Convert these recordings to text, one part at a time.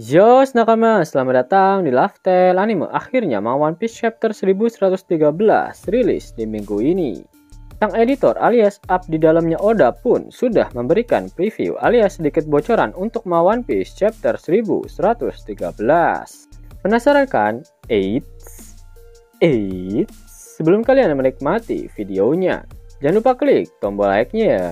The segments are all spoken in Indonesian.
Yos nakama, selamat datang di Laftel Anime. Akhirnya One Piece Chapter 1113 rilis di minggu ini. Sang editor alias up di dalamnya Oda pun sudah memberikan preview alias sedikit bocoran untuk One Piece Chapter 1113. Penasaran kan? Eits. Sebelum kalian menikmati videonya, jangan lupa klik tombol like-nya ya.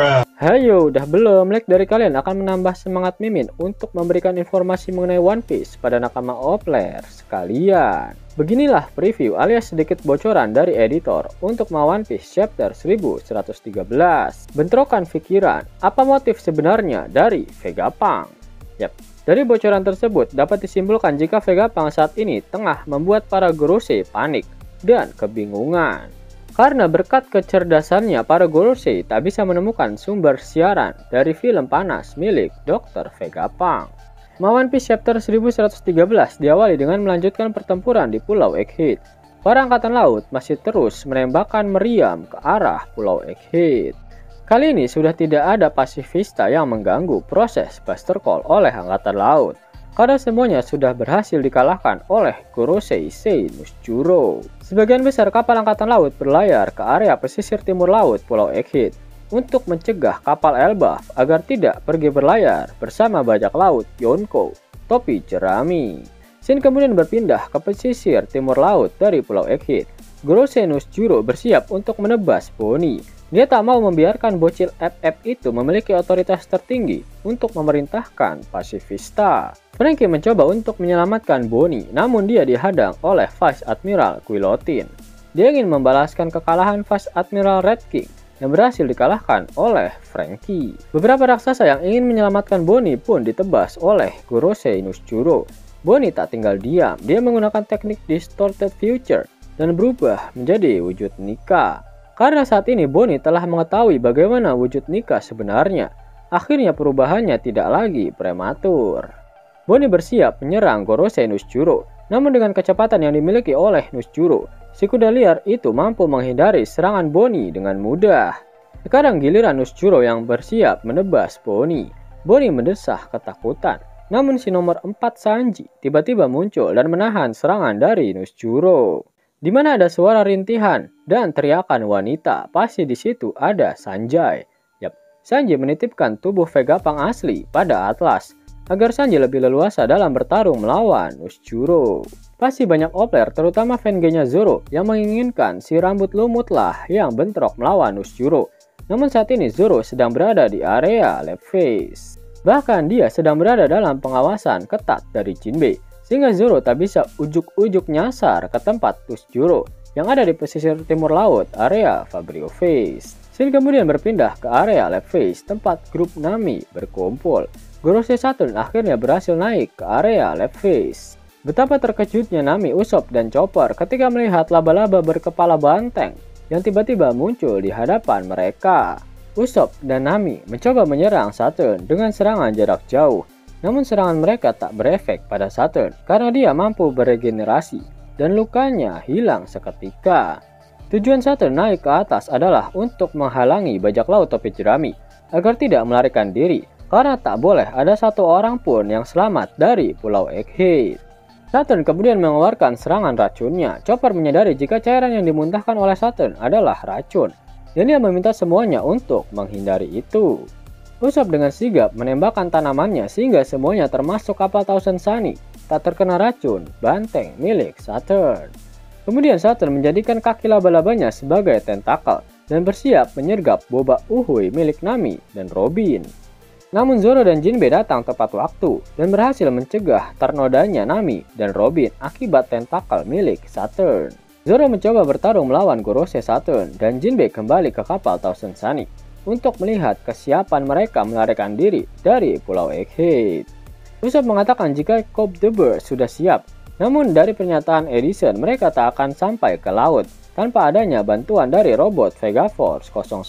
Hayo, udah belum? Like dari kalian akan menambah semangat Mimin untuk memberikan informasi mengenai One Piece pada nakama Opler sekalian. Beginilah preview alias sedikit bocoran dari editor untuk One Piece Chapter 1113. Bentrokan pikiran, apa motif sebenarnya dari Vegapunk? Yap, dari bocoran tersebut dapat disimpulkan jika Vegapunk saat ini tengah membuat para Gorosei panik dan kebingungan. Karena berkat kecerdasannya, para Gorosei tak bisa menemukan sumber siaran dari film panas milik Dr. Vegapunk. One Piece Chapter 1113 diawali dengan melanjutkan pertempuran di Pulau Egghead. Para angkatan laut masih terus menembakkan meriam ke arah Pulau Egghead. Kali ini sudah tidak ada pasifista yang mengganggu proses Buster Call oleh angkatan laut, karena semuanya sudah berhasil dikalahkan oleh Gorosei Seinushijuro. Sebagian besar kapal angkatan laut berlayar ke area pesisir timur laut Pulau Egghead untuk mencegah kapal Elbaf agar tidak pergi berlayar bersama bajak laut Yonko, topi jerami. Shin kemudian berpindah ke pesisir timur laut dari Pulau Egghead. Gorosei Seinushijuro bersiap untuk menebas Bonnie. Dia tak mau membiarkan bocil FF itu memiliki otoritas tertinggi untuk memerintahkan pasifista. Franky mencoba untuk menyelamatkan Bonnie, namun dia dihadang oleh Vice Admiral Guillotine. Dia ingin membalaskan kekalahan Vice Admiral Red King yang berhasil dikalahkan oleh Franky. Beberapa raksasa yang ingin menyelamatkan Bonnie pun ditebas oleh Gorosei Seinushijuro. Bonnie tak tinggal diam, dia menggunakan teknik Distorted Future dan berubah menjadi wujud Nika. Karena saat ini Bonnie telah mengetahui bagaimana wujud Nika sebenarnya, akhirnya perubahannya tidak lagi prematur. Bonnie bersiap menyerang Gorosei Seinushijuro, namun dengan kecepatan yang dimiliki oleh Seinushijuro, si kuda liar itu mampu menghindari serangan Bonnie dengan mudah. Sekarang giliran Seinushijuro yang bersiap menebas Bonnie. Bonnie mendesah ketakutan, namun si nomor 4 Sanji tiba-tiba muncul dan menahan serangan dari Seinushijuro. Di mana ada suara rintihan dan teriakan wanita, pasti di situ ada Sanjay. Yap, Sanjay menitipkan tubuh Vegapunk asli pada Atlas agar Sanjay lebih leluasa dalam bertarung melawan Seinushijuro. Pasti banyak Opler, terutama fan-nya Zoro, yang menginginkan si rambut lumut lah yang bentrok melawan Seinushijuro. Namun saat ini Zoro sedang berada di area lab phase. Bahkan dia sedang berada dalam pengawasan ketat dari Jinbei, sehingga Zoro tak bisa ujuk-ujuk nyasar ke tempat Seinushijuro yang ada di pesisir timur laut area Fabrio Phase. Shin kemudian berpindah ke area lab phase tempat grup Nami berkumpul. Gorosei Saturn akhirnya berhasil naik ke area lab phase. Betapa terkejutnya Nami, Usopp, dan Chopper ketika melihat laba-laba berkepala banteng yang tiba-tiba muncul di hadapan mereka. Usopp dan Nami mencoba menyerang Saturn dengan serangan jarak jauh. Namun serangan mereka tak berefek pada Saturn karena dia mampu beregenerasi dan lukanya hilang seketika. Tujuan Saturn naik ke atas adalah untuk menghalangi bajak laut topi jerami agar tidak melarikan diri, karena tak boleh ada satu orang pun yang selamat dari Pulau Egghead. Saturn kemudian mengeluarkan serangan racunnya. Chopper menyadari jika cairan yang dimuntahkan oleh Saturn adalah racun, dan dia meminta semuanya untuk menghindari itu. Usopp dengan sigap menembakkan tanamannya sehingga semuanya termasuk kapal Thousand Sunny tak terkena racun banteng milik Saturn. Kemudian Saturn menjadikan kaki laba-labanya sebagai tentakel dan bersiap menyergap boba uhuy milik Nami dan Robin. Namun Zoro dan Jinbei datang tepat waktu dan berhasil mencegah ternodanya Nami dan Robin akibat tentakel milik Saturn. Zoro mencoba bertarung melawan Gorosei Saturn dan Jinbei kembali ke kapal Thousand Sunny untuk melihat kesiapan mereka melarikan diri dari Pulau Egghead. Usopp mengatakan jika Cobb the Bird sudah siap, namun dari pernyataan Edison mereka tak akan sampai ke laut tanpa adanya bantuan dari robot Vega Force 01.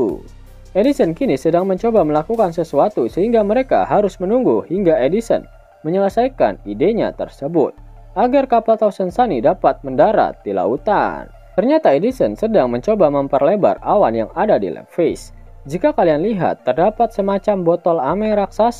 Edison kini sedang mencoba melakukan sesuatu sehingga mereka harus menunggu hingga Edison menyelesaikan idenya tersebut agar kapal Thousand Sunny dapat mendarat di lautan. Ternyata Edison sedang mencoba memperlebar awan yang ada di lab phase. Jika kalian lihat, terdapat semacam botol ame raksasa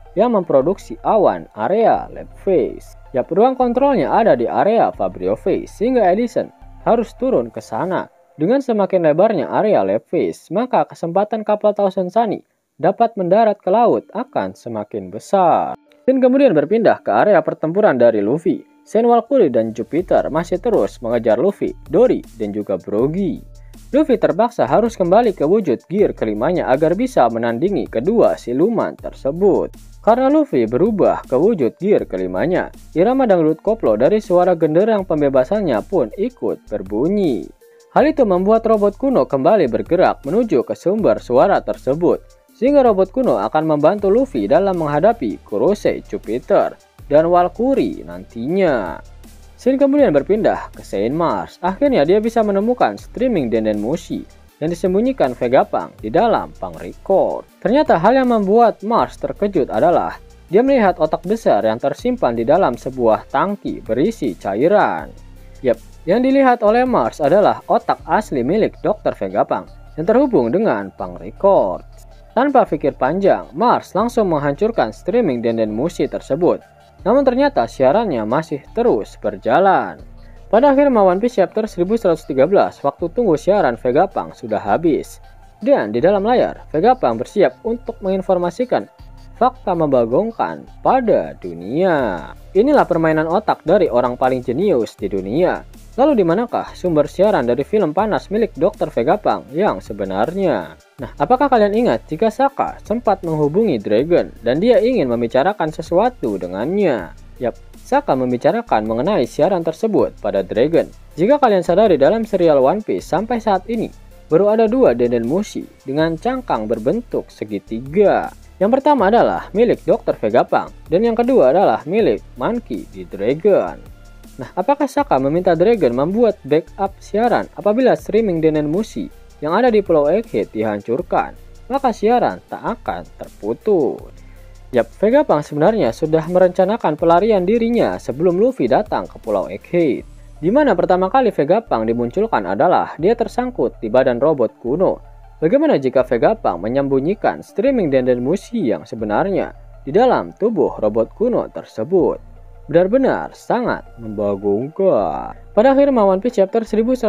yang memproduksi awan area lab phase. Ruang kontrolnya ada di area Fabrio phase, sehingga Edison harus turun ke sana. Dengan semakin lebarnya area lab phase, maka kesempatan kapal Tausen Sunny dapat mendarat ke laut akan semakin besar. Dan kemudian berpindah ke area pertempuran dari Luffy. Sen Valkyrie dan Jupiter masih terus mengejar Luffy, Dory, dan juga Brogy. Luffy terpaksa harus kembali ke wujud gear kelimanya agar bisa menandingi kedua siluman tersebut. Karena Luffy berubah ke wujud gear kelimanya, irama dangdut koplo dari suara genderang pembebasannya pun ikut berbunyi. Hal itu membuat robot kuno kembali bergerak menuju ke sumber suara tersebut, sehingga robot kuno akan membantu Luffy dalam menghadapi Kurose, Jupiter, dan Valkyrie nantinya. Shin kemudian berpindah ke Saint Mars. Akhirnya dia bisa menemukan streaming Denden Mushi yang disembunyikan Vegapunk di dalam Punk Record. Ternyata hal yang membuat Mars terkejut adalah dia melihat otak besar yang tersimpan di dalam sebuah tangki berisi cairan. Yang dilihat oleh Mars adalah otak asli milik Dr. Vegapunk yang terhubung dengan Punk Record. Tanpa pikir panjang, Mars langsung menghancurkan streaming Denden Mushi tersebut. Namun ternyata siarannya masih terus berjalan. Pada akhir One Piece chapter 1113, waktu tunggu siaran Vegapunk sudah habis. Dan di dalam layar, Vegapunk bersiap untuk menginformasikan fakta membagongkan pada dunia. Inilah permainan otak dari orang paling jenius di dunia. Lalu di manakah sumber siaran dari film panas milik Dr. Vegapunk yang sebenarnya? Nah, apakah kalian ingat jika Sokka sempat menghubungi Dragon dan dia ingin membicarakan sesuatu dengannya? Sokka membicarakan mengenai siaran tersebut pada Dragon. Jika kalian sadari dalam serial One Piece sampai saat ini, baru ada 2 Denden Mushi dengan cangkang berbentuk segitiga. Yang pertama adalah milik Dr. Vegapunk dan yang kedua adalah milik Monkey D. Dragon. Nah, apakah Sokka meminta Dragon membuat backup siaran apabila streaming Denden Mushi yang ada di Pulau Egghead dihancurkan? Maka siaran tak akan terputus. Vegapunk sebenarnya sudah merencanakan pelarian dirinya sebelum Luffy datang ke Pulau Egghead. Di mana pertama kali Vegapunk dimunculkan adalah dia tersangkut di badan robot kuno. Bagaimana jika Vegapunk menyembunyikan streaming Denden Mushi yang sebenarnya di dalam tubuh robot kuno tersebut? Benar-benar sangat membagongkan. Pada akhir One Piece chapter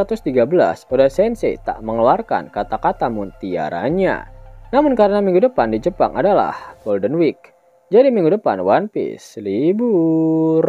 1113, Oda Sensei tak mengeluarkan kata-kata mutiaranya. Namun karena minggu depan di Jepang adalah Golden Week, jadi minggu depan One Piece libur.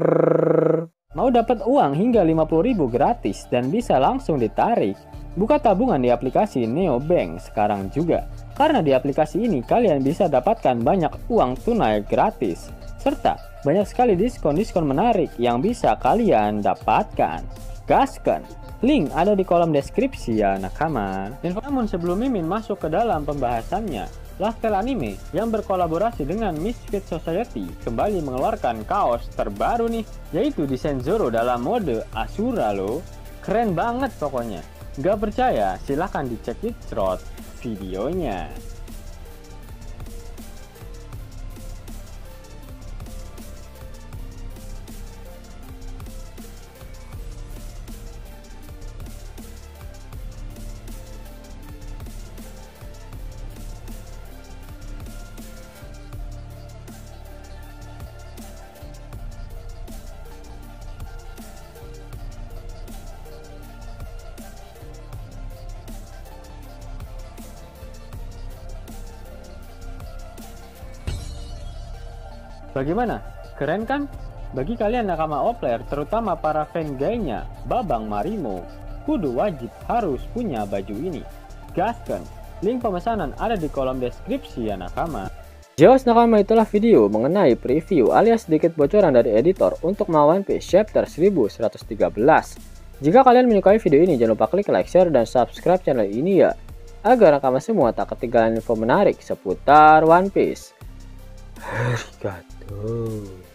Mau dapat uang hingga 50.000 gratis dan bisa langsung ditarik? Buka tabungan di aplikasi Neobank sekarang juga. Karena di aplikasi ini kalian bisa dapatkan banyak uang tunai gratis, serta banyak sekali diskon-diskon menarik yang bisa kalian dapatkan. Gaskan! Link ada di kolom deskripsi ya nakama. Namun sebelum Mimin masuk ke dalam pembahasannya, Laftel Anime yang berkolaborasi dengan Misfit Society kembali mengeluarkan kaos terbaru nih, yaitu desain Zoro dalam mode Asura loh. Keren banget pokoknya. Gak percaya? Silahkan dicek di short videonya. Bagaimana? Keren kan? Bagi kalian nakama Opler, terutama para fan gaynya Babang Marimo, kudu wajib harus punya baju ini. Gaskan! Link pemesanan ada di kolom deskripsi ya nakama. Jelas nakama, itulah video mengenai preview alias sedikit bocoran dari editor untuk One Piece chapter 1113. Jika kalian menyukai video ini, jangan lupa klik like, share, dan subscribe channel ini ya, agar nakama semua tak ketinggalan info menarik seputar One Piece. Arigato.